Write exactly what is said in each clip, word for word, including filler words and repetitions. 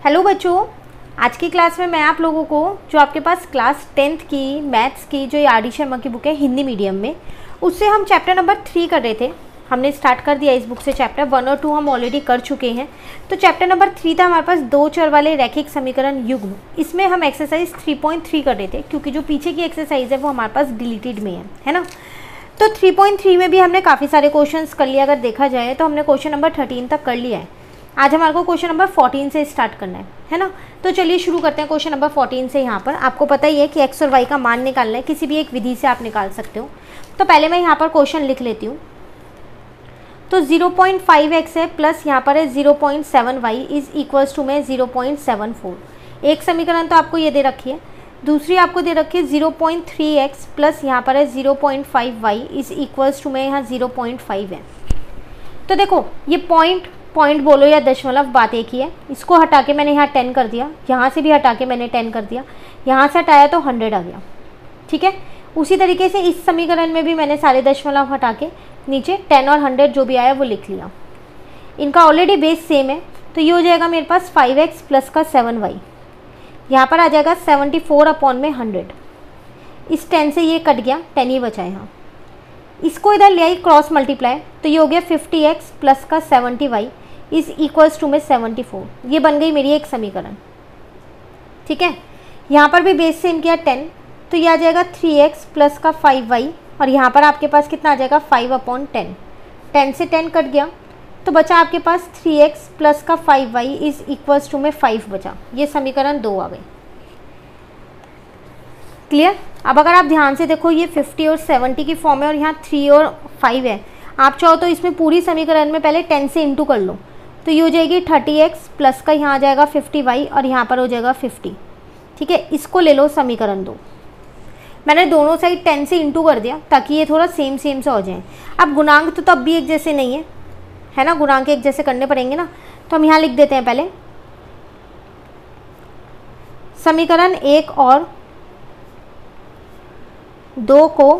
Hello बच्चों, आज की क्लास में मैं आप लोगों को जो आपके पास क्लास टेंथ की मैथ्स की जो आर डी शर्मा की बुक है हिंदी मीडियम में, उससे हम चैप्टर नंबर थ्री कर रहे थे। हमने स्टार्ट कर दिया इस बुक से। चैप्टर वन और टू हम ऑलरेडी कर चुके हैं। तो चैप्टर नंबर थ्री था हमारे पास दो चर वाले रैखिक समीकरण युग्म। इसमें हम एक्सरसाइज थ्री पॉइंट थ्री कर रहे थे क्योंकि जो पीछे की एक्सरसाइज है वो हमारे पास डिलीटेड में है है ना। तो थ्री पॉइंट थ्री में भी हमने काफ़ी सारे क्वेश्चन कर लिया। अगर देखा जाए तो हमने क्वेश्चन नंबर थर्टीन तक कर लिया है। आज हमारे को क्वेश्चन नंबर फोर्टीन से स्टार्ट करना है है ना। तो चलिए शुरू करते हैं क्वेश्चन नंबर फोर्टीन से। यहाँ पर आपको पता ही है कि एक्स और वाई का मान निकालना है, किसी भी एक विधि से आप निकाल सकते हो। तो पहले मैं यहाँ पर क्वेश्चन लिख लेती हूँ। तो ज़ीरो पॉइंट फाइव एक्स है प्लस यहाँ पर है zero point seven y is equals to में ज़ीरो पॉइंट सेवन फोर। एक समीकरण तो आपको ये दे रखी है, दूसरी आपको दे रखी है zero point three x plus यहाँ पर है zero point five y is equals to में यहाँ ज़ीरो पॉइंट फाइव है। तो देखो ये पॉइंट पॉइंट बोलो या दशमलव, बात एक ही है। इसको हटा के मैंने यहाँ टेन कर दिया, यहाँ से भी हटा के मैंने टेन कर दिया, यहाँ से हटाया तो हंड्रेड आ गया। ठीक है, उसी तरीके से इस समीकरण में भी मैंने सारे दशमलव हटा के नीचे टेन और हंड्रेड जो भी आया वो लिख लिया। इनका ऑलरेडी बेस सेम है, तो ये हो जाएगा मेरे पास फाइव एक्स प्लस का सेवन वाई। यहाँ पर आ जाएगा सेवेंटी फोर अपॉन में हंड्रेड। इस टेन से ये कट गया, टेन ही बचा यहाँ। इसको इधर ले आई क्रॉस मल्टीप्लाई, तो ये हो गया फिफ्टी एक्स प्लस का seventy y is equals to में सेवेंटी फोर। ये बन गई मेरी एक समीकरण। ठीक है, यहाँ पर भी बेस सेम किया टेन, तो ये आ जाएगा थ्री एक्स प्लस का फाइव वाई और यहाँ पर आपके पास कितना आ जाएगा फाइव अपॉन टेन। टेन से टेन कट गया तो बचा आपके पास थ्री एक्स प्लस का five y is equals to में फाइव बचा। ये समीकरण दो आ गई। क्लियर। अब अगर आप ध्यान से देखो ये फिफ्टी और सेवेंटी की फॉर्म है और यहाँ थ्री और फाइव है। आप चाहो तो इसमें पूरी समीकरण में पहले टेन से इंटू कर लो, तो ये हो जाएगी थर्टी एक्स प्लस का यहाँ आ जाएगा फिफ्टी वाई और यहाँ पर हो जाएगा फिफ्टी। ठीक है, इसको ले लो समीकरण दो। मैंने दोनों साइड टेन से इंटू कर दिया ताकि ये थोड़ा सेम सेम सा हो जाए। अब गुणांक तो तब भी एक जैसे नहीं है है ना, गुणांक एक जैसे करने पड़ेंगे ना। तो हम यहाँ लिख देते हैं पहले समीकरण एक और दो को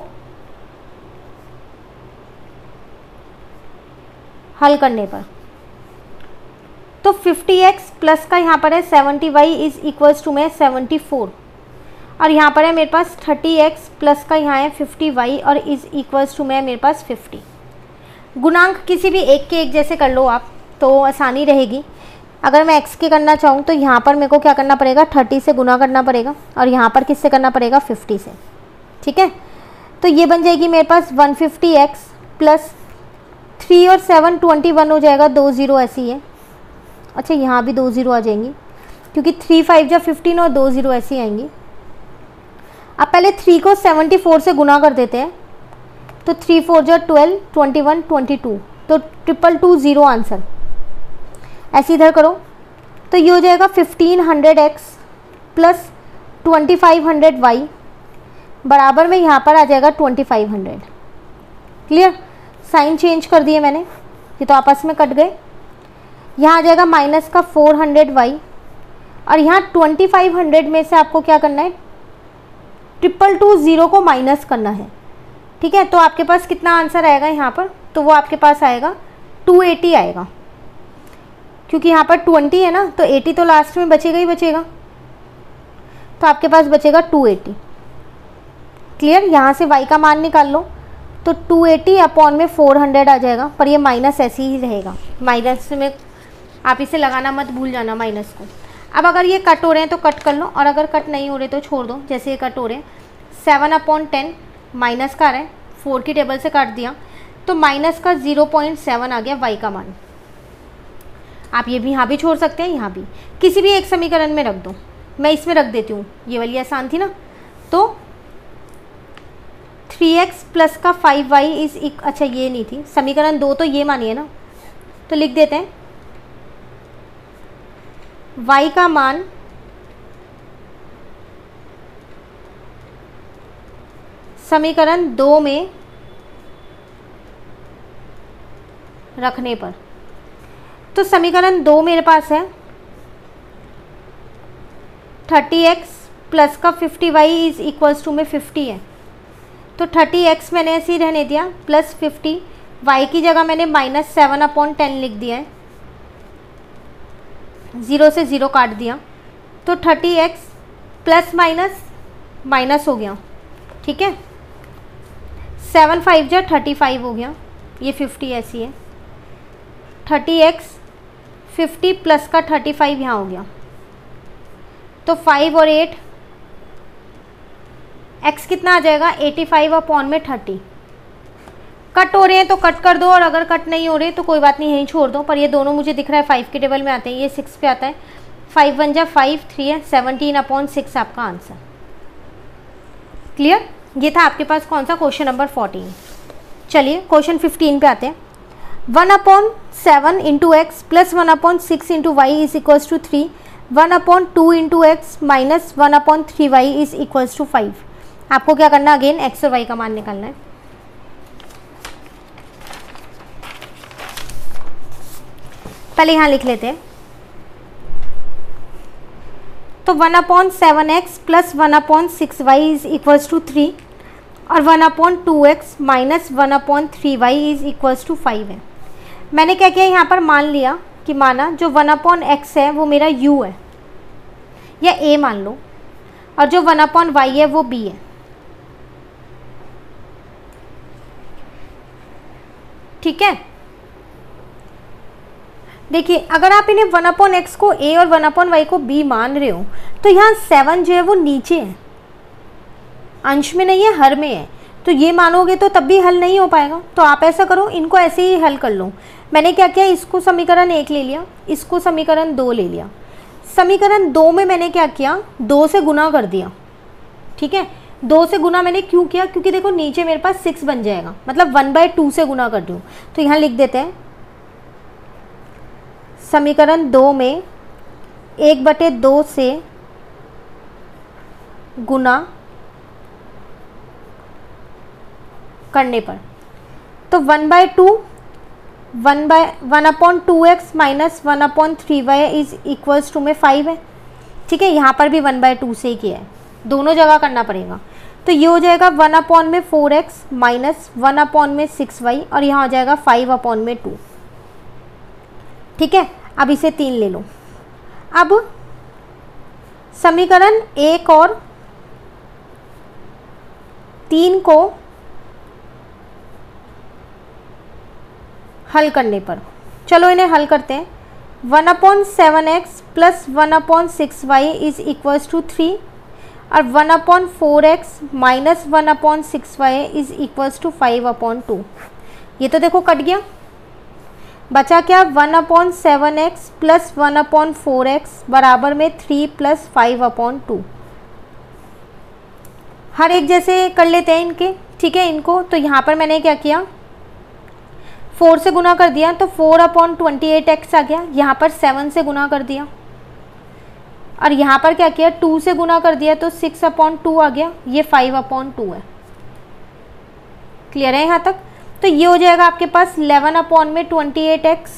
हल करने पर तो फिफ्टी एक्स प्लस का यहाँ पर है seventy y is equals to में सेवेंटी फोर और यहाँ पर है मेरे पास थर्टी एक्स प्लस का यहाँ है फिफ्टी वाई और इज इक्वल्स टू में मेरे पास फिफ्टी। गुणांक किसी भी एक के एक जैसे कर लो आप तो आसानी रहेगी। अगर मैं x के करना चाहूँ तो यहाँ पर मेरे को क्या करना पड़ेगा, थर्टी से गुना करना पड़ेगा और यहाँ पर किससे करना पड़ेगा, फिफ्टी से। ठीक है, तो ये बन जाएगी मेरे पास one fifty x plus three और सेवन ट्वेंटी वन हो जाएगा, दो ज़ीरो ऐसी है। अच्छा यहाँ भी दो ज़ीरो आ जाएंगी क्योंकि थ्री फाइव जा फिफ्टीन और दो ज़ीरो ऐसी आएंगी। अब पहले थ्री को सेवेंटी फोर से गुना कर देते हैं, तो थ्री फोर जा twelve, twenty one, twenty two, तो ट्रिपल टू ज़ीरो आंसर। ऐसे इधर करो तो ये हो जाएगा fifteen hundred x plus twenty five hundred y बराबर में यहाँ पर आ जाएगा twenty five hundred. Clear. Sign change कर दिए मैंने, ये तो आपस में कट गए। यहाँ आ जाएगा माइनस का फोर हंड्रेड वाई और यहाँ ट्वेंटी फाइव हंड्रेड में से आपको क्या करना है, ट्रिपल टू ज़ीरो को माइनस करना है। ठीक है, तो आपके पास कितना आंसर आएगा यहाँ पर, तो वो आपके पास आएगा टू एटी आएगा। क्योंकि यहाँ पर ट्वेंटी है ना, तो एटी तो लास्ट में बचेगा ही बचेगा, तो आपके पास बचेगा टू एटी। क्लियर। यहाँ से y का मान निकाल लो तो टू एटी अपॉन में फोर हंड्रेड आ जाएगा, पर ये माइनस ऐसे ही रहेगा। माइनस में आप इसे लगाना मत भूल जाना माइनस को। अब अगर ये कट हो रहे हैं तो कट कर लो और अगर कट नहीं हो रहे तो छोड़ दो। जैसे ये कट हो रहे हैं, सेवन अपॉन टेन माइनस का आ रहा है, फोर की टेबल से काट दिया तो माइनस का ज़ीरो पॉइंट सेवन आ गया y का मान। आप ये भी यहाँ भी छोड़ सकते हैं, यहाँ भी किसी भी एक समीकरण में रख दो। मैं इसमें रख देती हूँ, ये वाली आसान थी ना। तो थ्री एक्स प्लस का फाइव वाई इज इक अच्छा ये नहीं थी समीकरण दो, तो ये मानिए ना, तो लिख देते हैं y का मान समीकरण दो में रखने पर। तो समीकरण दो मेरे पास है थर्टी एक्स प्लस का fifty y is equals to में फिफ्टी है, तो थर्टी एक्स मैंने ऐसे ही रहने दिया प्लस फिफ्टी, वाई की जगह मैंने माइनस सेवन अपॉन टेन लिख दिया है ज़ीरो से ज़ीरो काट दिया तो thirty x plus minus minus हो गया, ठीक है। सेवन फाइव जा थर्टी फाइव हो गया, ये फिफ्टी ऐसी है। थर्टी एक्स फिफ्टी प्लस का थर्टी फाइव यहाँ हो गया, तो फाइव और एट एक्स कितना आ जाएगा एटी फाइव अपॉन में थर्टी। कट हो रहे हैं तो कट कर दो, और अगर कट नहीं हो रहे तो कोई बात नहीं, यहीं छोड़ दो। पर ये दोनों मुझे दिख रहा है फाइव के टेबल में आते हैं, ये सिक्स पे आता है। फाइव वन जा फाइव, थ्री है सेवनटीन अपॉन सिक्स आपका आंसर। क्लियर? ये था आपके पास कौन सा क्वेश्चन नंबर फोर्टीन। चलिए क्वेश्चन फिफ्टीन पे आते हैं। One upon seven into x plus one upon six into y is equals to three. One upon two into x minus one upon three y is equals to five. आपको क्या करना, again x और Y का मान निकालना है। पहले यहाँ लिख लेते हैं। तो one upon seven x plus one upon six y is equals to three और one upon two x minus one upon three y is equals to five है। मैंने क्या किया, यहाँ पर मान लिया कि माना जो वन अपॉन एक्स है वो मेरा u है या a मान लो, और जो वन अपॉन वाई है वो b है। ठीक है, देखिए अगर आप इन्हें वन अपॉन एक्स को a और वन अपॉन वाई को b मान रहे हो तो यहाँ सेवन जो है वो नीचे है, अंश में नहीं है, हर में है। तो ये मानोगे तो तब भी हल नहीं हो पाएगा। तो आप ऐसा करो, इनको ऐसे ही हल कर लो। मैंने क्या किया, इसको समीकरण एक ले लिया, इसको समीकरण दो ले लिया। समीकरण दो में मैंने क्या किया, दो से गुना कर दिया। ठीक है, दो से गुना मैंने क्यों किया, क्योंकि देखो नीचे मेरे पास सिक्स बन जाएगा, मतलब वन बाई टू से गुना कर दूँ। तो यहाँ लिख देते हैं समीकरण दो में एक बटे दो से गुना करने पर, तो one by two one by one upon two x minus one upon three y is equals to में फाइव है। ठीक है, यहाँ पर भी वन बाय टू से ही किया है, दोनों जगह करना पड़ेगा। तो ये हो जाएगा वन अपॉन में four x minus one upon में सिक्स वाई, और यहाँ हो जाएगा फाइव अपॉन में टू। ठीक है, अब इसे तीन ले लो। अब समीकरण एक और तीन को हल करने पर, चलो इन्हें हल करते हैं। One upon seven x plus one upon six y is equals to three और one upon four x minus one upon six y is equals to five upon two. ये तो देखो कट गया, बचा क्या, one upon seven x plus one upon four x बराबर में three plus five upon two. हर एक जैसे कर लेते हैं इनके। ठीक है, इनको तो यहाँ पर मैंने क्या किया, फोर से गुना कर दिया तो four upon twenty eight x आ गया। यहाँ पर सेवन से गुना कर दिया और यहाँ पर क्या किया, टू से गुना कर दिया तो सिक्स अपॉन टू आ गया। ये फाइव अपॉन टू है। क्लियर है यहाँ तक? तो ये हो जाएगा आपके पास इलेवन अपॉन में ट्वेंटी एट एक्स,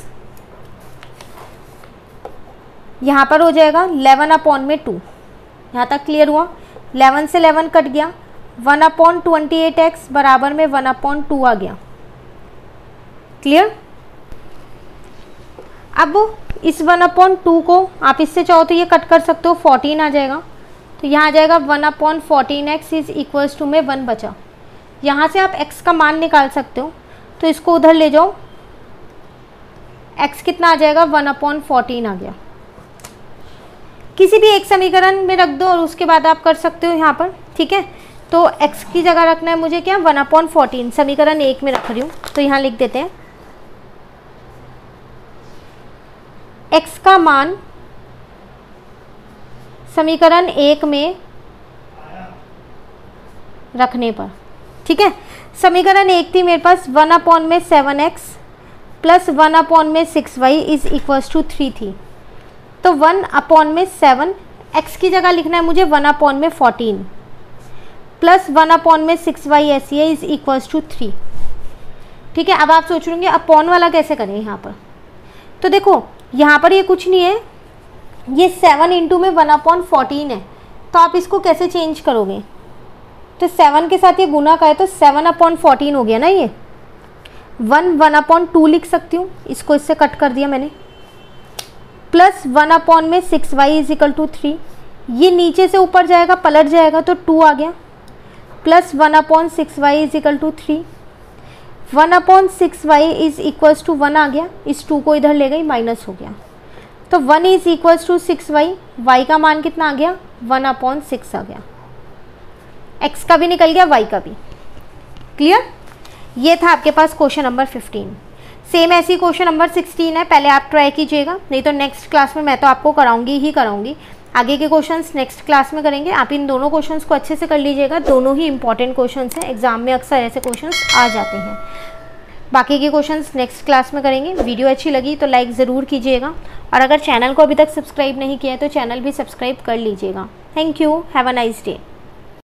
यहाँ पर हो जाएगा इलेवन अपॉन में टू। यहाँ तक क्लियर हुआ? इलेवन से इलेवन कट गया, one upon twenty eight x बराबर में वन अपॉन टू आ गया। क्लियर? अब इस वन अपॉन टू को आप इससे चाहो तो ये कट कर सकते हो, फोर्टीन आ जाएगा। तो यहाँ आ जाएगा one upon fourteen x is equals to में वन बचा। यहाँ से आप x का मान निकाल सकते हो, तो इसको उधर ले जाओ, x कितना आ जाएगा, वन अपॉन फोर्टीन आ गया। किसी भी एक समीकरण में रख दो और उसके बाद आप कर सकते हो यहाँ पर। ठीक है, तो x की जगह रखना है मुझे क्या, वन अपॉन फोर्टीन, समीकरण एक में रख रही हूँ। तो यहाँ लिख देते हैं x का मान समीकरण एक में रखने पर। ठीक है, समीकरण एक थी मेरे पास वन अपॉन में seven x plus one upon में six y is equals to three थी। तो वन अपॉन में सेवन, एक्स की जगह लिखना है मुझे वन अपॉन में फोर्टीन प्लस वन अपॉन में सिक्स वाई ऐसी है इज इक्वल्स टू थ्री। ठीक है, अब आप सोच रहे होंगे अपॉन वाला कैसे करें यहाँ पर। तो देखो यहाँ पर ये कुछ नहीं है, ये सेवन इंटू में वन अपॉन फोर्टीन है, तो आप इसको कैसे चेंज करोगे। तो सेवन के साथ ये गुना का है तो सेवन अपॉन फोर्टीन हो गया ना। ये वन वन अपॉन टू लिख सकती हूँ, इसको इससे कट कर दिया मैंने। प्लस वन अपॉन में six y is equal to three, ये नीचे से ऊपर जाएगा पलट जाएगा तो टू आ गया, plus one upon six y is equal to three, one upon six y is equals to one आ गया, इस टू को इधर ले गई माइनस हो गया, तो one is equals to six y, y का मान कितना आ गया वन अपॉन सिक्स आ गया, एक्स का भी निकल गया वाई का भी। क्लियर? ये था आपके पास क्वेश्चन नंबर फिफ्टीन। सेम ऐसी क्वेश्चन नंबर सिक्सटीन है, पहले आप ट्राई कीजिएगा, नहीं तो नेक्स्ट क्लास में मैं तो आपको कराऊंगी ही कराऊंगी, आगे के क्वेश्चंस नेक्स्ट क्लास में करेंगे। आप इन दोनों क्वेश्चंस को अच्छे से कर लीजिएगा, दोनों ही इंपॉर्टेंट क्वेश्चंस हैं, एग्जाम में अक्सर ऐसे क्वेश्चंस आ जाते हैं। बाकी के क्वेश्चंस नेक्स्ट क्लास में करेंगे। वीडियो अच्छी लगी तो लाइक ज़रूर कीजिएगा, और अगर चैनल को अभी तक सब्सक्राइब नहीं किया है तो चैनल भी सब्सक्राइब कर लीजिएगा। Thank you, have a nice day.